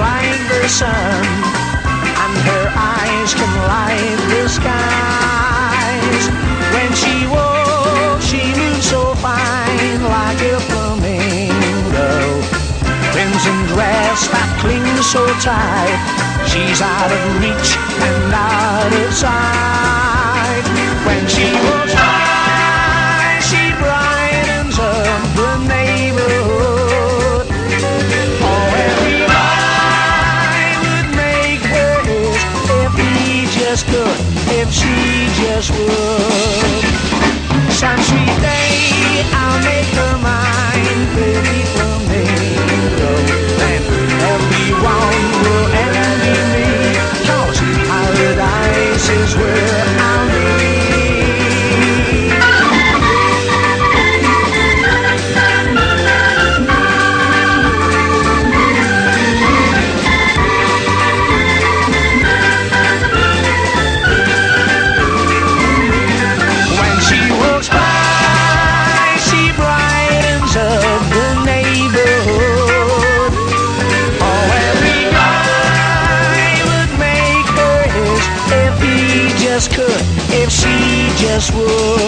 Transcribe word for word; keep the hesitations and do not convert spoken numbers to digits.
like the sun, and her eyes can light the skies. When she walks, she moves so fine, like a flamingo. Crimson dress that clings so tight, she's out of reach and out of sight. When she walks by, she brightens up the neighborhood. Oh, every guy would make her his if he just could, if she just would. Some sweet day I'll make her mine, pretty flamingo, and everyone will envy me, 'cause paradise is where I'll be. When she walks by, she brightens up the neighborhood. Oh, every guy would make her his if he just could, if she just would.